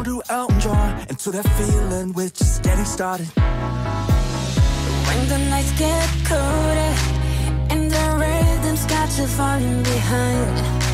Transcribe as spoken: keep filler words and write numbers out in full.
on to Elton John, into that feeling we're just getting started. When the nights get colder and the rhythm's got you falling behind,